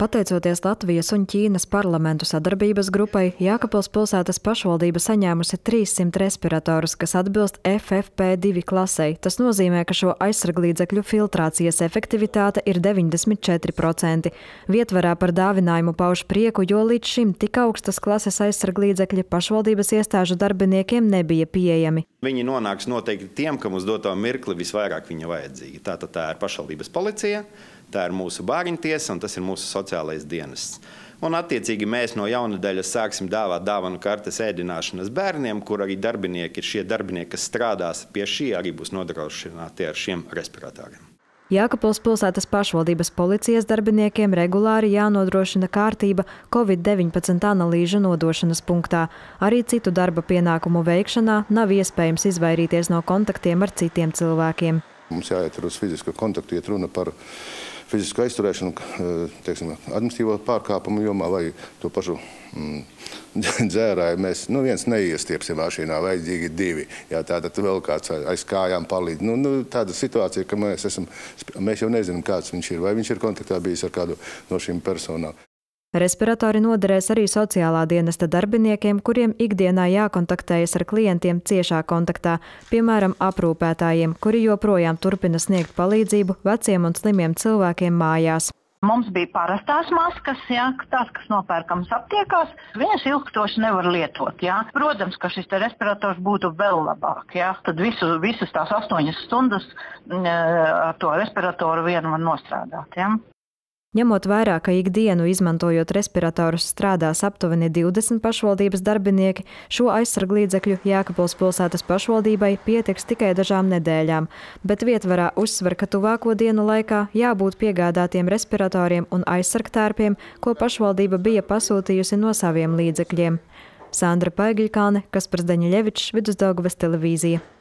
Pateicoties Latvijas un Ķīnas parlamentu sadarbības grupai, Jēkabpils pilsētas pašvaldība saņēmusi 300 respiratorus, kas atbilst FFP2 klasei. Tas nozīmē, ka šo aizsarglīdzekļu filtrācijas efektivitāte ir 94%. Vietvarā par dāvinājumu pauž prieku, jo līdz šim tik augstas klases aizsarglīdzekļi pašvaldības iestāžu darbiniekiem nebija pieejami. Viņi nonāks noteikti tiem, kam uz doto mirkli visvairāk viņa vajadzīga. Tātad tā ir pašvaldības policija, tā ir mūsu bāriņtiesa un tas ir mūsu sociālais dienests. Un attiecīgi mēs no jaunadēļas sāksim dāvāt dāvanu kartes ēdināšanas bērniem, kur arī darbinieki ir šie darbinieki, kas strādās pie šī, arī būs nodrošināti ar šiem respiratoriem. Jēkabpils pilsētas pašvaldības policijas darbiniekiem regulāri jānodrošina kārtība Covid-19 analīžu nodošanas punktā. Arī citu darba pienākumu veikšanā nav iespējams izvairīties no kontaktiem ar citiem cilvēkiem. Mums jāiet uz fizisko kontaktu, iet runa par fizisku aizturēšanu, teiksim, administratīvo pārkāpumu jomā vai to pašu dzērāju. Mēs viens neiestiepsim mašīnā, vajadzīgi divi. Jā, tātad vēl kāds aiz kājām palīdz. Tāda situācija, ka mēs jau nezinām, kāds viņš ir, vai viņš ir kontaktā bijis ar kādu no šīm personām. Respiratori noderēs arī sociālā dienesta darbiniekiem, kuriem ikdienā jākontaktējas ar klientiem ciešā kontaktā, piemēram, aprūpētājiem, kuri joprojām turpina sniegt palīdzību veciem un slimiem cilvēkiem mājās. Mums bija parastās maskas, tās, kas nopērkams aptiekās, viņas ilgstoši nevar lietot. Protams, ka šis respirators būtu vēl labāk. Tad visas tās 8 stundas ar to respiratoru vienu var nostrādāt. Ņemot vērā, ka ikdienu izmantojot respiratorus strādās aptuveni 20 pašvaldības darbinieki, šo aizsarglīdzekļu Jēkabpils pilsētas pašvaldībai pietiks tikai dažām nedēļām, bet vietvarā uzsver, ka tuvāko dienu laikā jābūt piegādātiem respiratoriem un aizsargtērpiem, ko pašvaldība bija pasūtījusi no saviem līdzekļiem. Sandra Paigļkāne, Kaspars Daņļevičs, Vidusdaugavas televīzija.